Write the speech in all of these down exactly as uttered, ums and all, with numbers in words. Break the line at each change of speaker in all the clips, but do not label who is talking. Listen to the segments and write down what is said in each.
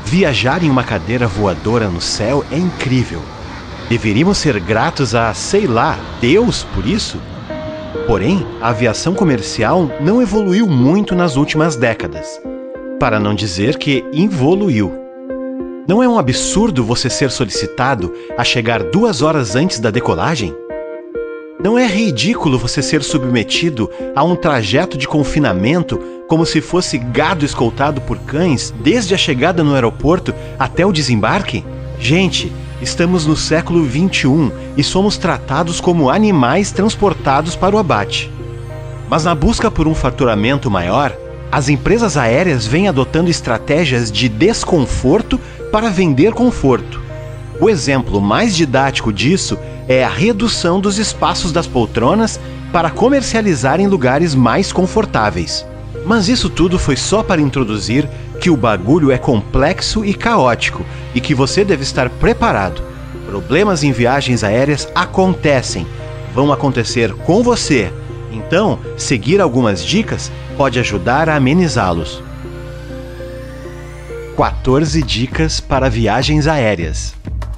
Viajar em uma cadeira voadora no céu é incrível. Deveríamos ser gratos a, sei lá, Deus por isso? Porém, a aviação comercial não evoluiu muito nas últimas décadas. Para não dizer que involuiu. Não é um absurdo você ser solicitado a chegar duas horas antes da decolagem? Não é ridículo você ser submetido a um trajeto de confinamento como se fosse gado escoltado por cães desde a chegada no aeroporto até o desembarque? Gente, estamos no século vinte e um e somos tratados como animais transportados para o abate. Mas na busca por um faturamento maior, as empresas aéreas vêm adotando estratégias de desconforto para vender conforto. O exemplo mais didático disso é a redução dos espaços das poltronas para comercializar em lugares mais confortáveis. Mas isso tudo foi só para introduzir que o bagulho é complexo e caótico e que você deve estar preparado. Problemas em viagens aéreas acontecem, vão acontecer com você. Então, seguir algumas dicas pode ajudar a amenizá-los. quatorze dicas para viagens aéreas.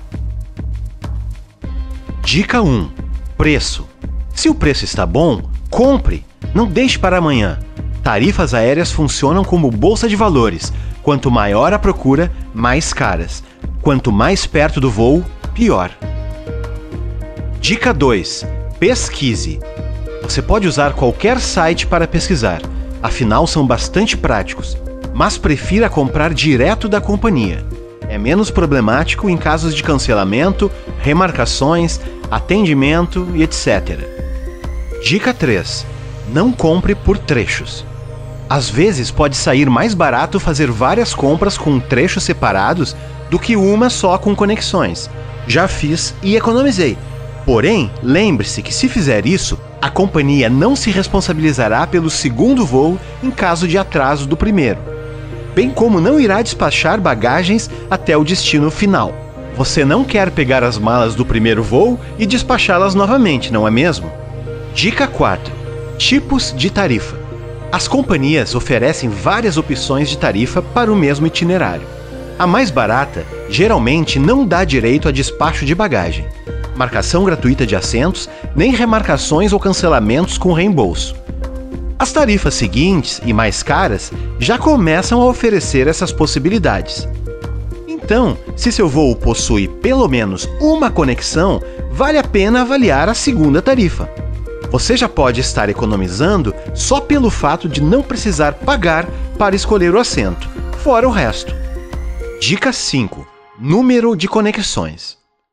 Dica um. Preço. Se o preço está bom, compre. Não deixe para amanhã. Tarifas aéreas funcionam como bolsa de valores. Quanto maior a procura, mais caras. Quanto mais perto do voo, pior. Dica dois. Pesquise. Você pode usar qualquer site para pesquisar. Afinal, são bastante práticos. Mas prefira comprar direto da companhia. É menos problemático em casos de cancelamento, remarcações, atendimento e etcétera. Dica três. Não compre por trechos. Às vezes pode sair mais barato fazer várias compras com trechos separados do que uma só com conexões. Já fiz e economizei. Porém, lembre-se que se fizer isso, a companhia não se responsabilizará pelo segundo voo em caso de atraso do primeiro, bem como não irá despachar bagagens até o destino final. Você não quer pegar as malas do primeiro voo e despachá-las novamente, não é mesmo? Dica quatro. Tipos de tarifa. As companhias oferecem várias opções de tarifa para o mesmo itinerário. A mais barata geralmente não dá direito a despacho de bagagem, marcação gratuita de assentos, nem remarcações ou cancelamentos com reembolso. As tarifas seguintes e mais caras já começam a oferecer essas possibilidades. Então, se seu voo possui pelo menos uma conexão, vale a pena avaliar a segunda tarifa. Você já pode estar economizando só pelo fato de não precisar pagar para escolher o assento, fora o resto. Dica cinco. Número de conexões.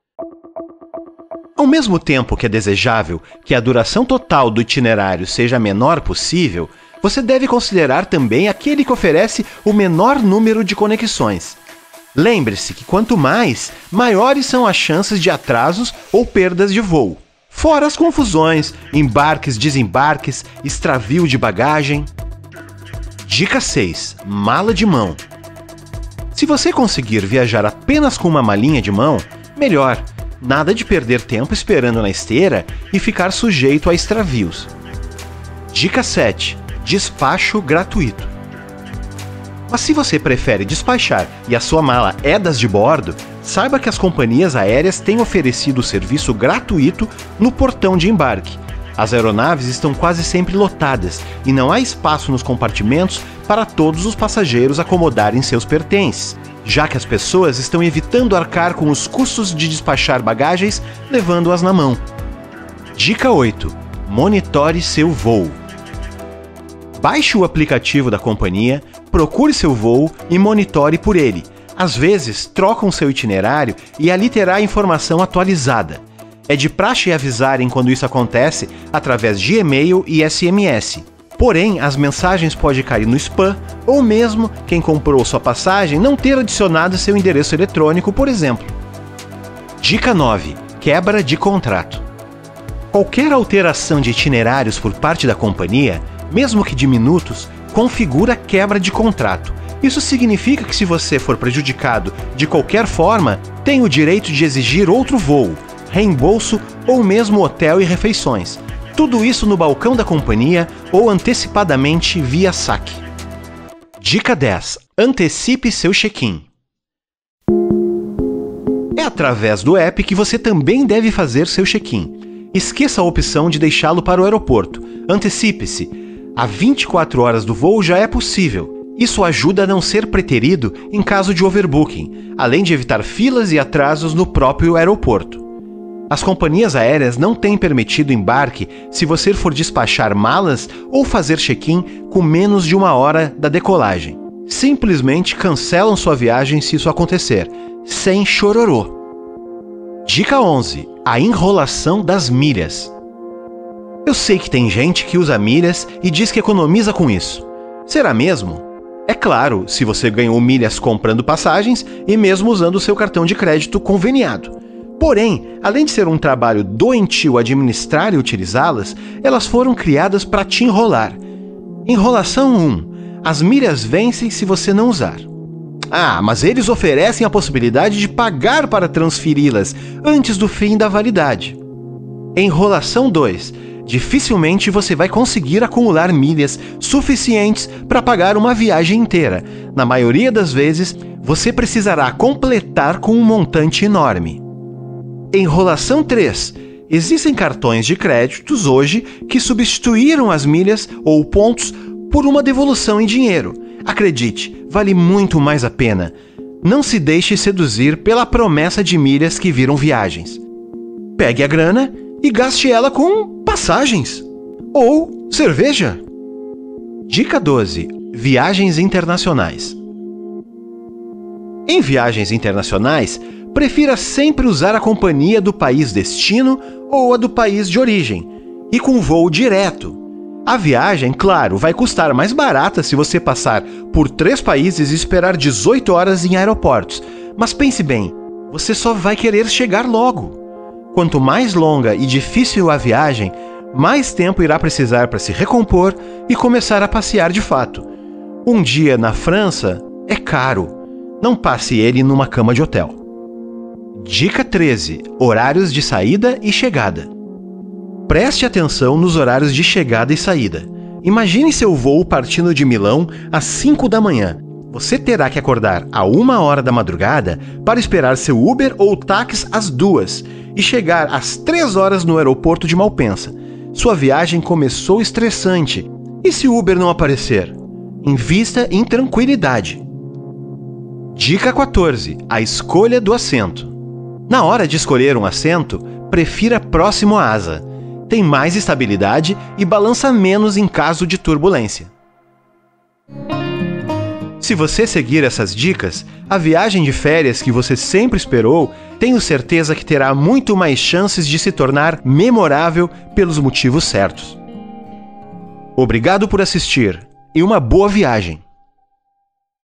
Ao mesmo tempo que é desejável que a duração total do itinerário seja a menor possível, você deve considerar também aquele que oferece o menor número de conexões. Lembre-se que quanto mais, maiores são as chances de atrasos ou perdas de voo. Fora as confusões, embarques, desembarques, extravio de bagagem. Dica seis. Mala de mão. Se você conseguir viajar apenas com uma malinha de mão, melhor. Nada de perder tempo esperando na esteira e ficar sujeito a extravios. Dica sete. Despacho gratuito. Mas se você prefere despachar e a sua mala é das de bordo, saiba que as companhias aéreas têm oferecido o serviço gratuito no portão de embarque. As aeronaves estão quase sempre lotadas e não há espaço nos compartimentos para todos os passageiros acomodarem seus pertences, já que as pessoas estão evitando arcar com os custos de despachar bagagens, levando-as na mão. Dica oito. Monitore seu voo. Baixe o aplicativo da companhia, procure seu voo e monitore por ele. Às vezes, trocam seu itinerário e ali terá informação atualizada. É de praxe avisarem quando isso acontece através de e-mail e S M S. Porém, as mensagens podem cair no spam, ou mesmo quem comprou sua passagem não ter adicionado seu endereço eletrônico, por exemplo. Dica nove. Quebra de contrato. Qualquer alteração de itinerários por parte da companhia, mesmo que de minutos, configura quebra de contrato. Isso significa que se você for prejudicado de qualquer forma, tem o direito de exigir outro voo, reembolso ou mesmo hotel e refeições. Tudo isso no balcão da companhia ou antecipadamente via saque. Dica dez. Antecipe seu check-in. É através do app que você também deve fazer seu check-in. Esqueça a opção de deixá-lo para o aeroporto. Antecipe-se. A vinte e quatro horas do voo já é possível. Isso ajuda a não ser preterido em caso de overbooking, além de evitar filas e atrasos no próprio aeroporto. As companhias aéreas não têm permitido embarque se você for despachar malas ou fazer check-in com menos de uma hora da decolagem. Simplesmente cancelam sua viagem se isso acontecer, sem chororô. Dica onze. A enrolação das milhas. Eu sei que tem gente que usa milhas e diz que economiza com isso. Será mesmo? É claro, se você ganhou milhas comprando passagens e mesmo usando o seu cartão de crédito conveniado. Porém, além de ser um trabalho doentio administrar e utilizá-las, elas foram criadas para te enrolar. Enrolação um. As milhas vencem se você não usar. Ah, mas eles oferecem a possibilidade de pagar para transferi-las antes do fim da validade. Enrolação dois. Dificilmente você vai conseguir acumular milhas suficientes para pagar uma viagem inteira. Na maioria das vezes, você precisará completar com um montante enorme. Enrolação três. Existem cartões de créditos hoje que substituíram as milhas ou pontos por uma devolução em dinheiro. Acredite, vale muito mais a pena. Não se deixe seduzir pela promessa de milhas que viram viagens. Pegue a grana e gaste ela com passagens ou cerveja. Dica doze. Viagens internacionais. Em viagens internacionais, prefira sempre usar a companhia do país destino ou a do país de origem, e com voo direto. A viagem, claro, vai custar mais barata se você passar por três países e esperar dezoito horas em aeroportos, mas pense bem, você só vai querer chegar logo. Quanto mais longa e difícil a viagem, mais tempo irá precisar para se recompor e começar a passear de fato. Um dia na França é caro, não passe ele numa cama de hotel. Dica treze. Horários de saída e chegada. Preste atenção nos horários de chegada e saída. Imagine seu voo partindo de Milão às cinco da manhã. Você terá que acordar a uma hora da madrugada para esperar seu Uber ou táxi às duas e chegar às três horas no aeroporto de Malpensa. Sua viagem começou estressante. E se o Uber não aparecer? Invista em tranquilidade. Dica quatorze. A escolha do assento. Na hora de escolher um assento, prefira próximo à asa. Tem mais estabilidade e balança menos em caso de turbulência. Se você seguir essas dicas, a viagem de férias que você sempre esperou, tenho certeza que terá muito mais chances de se tornar memorável pelos motivos certos. Obrigado por assistir e uma boa viagem!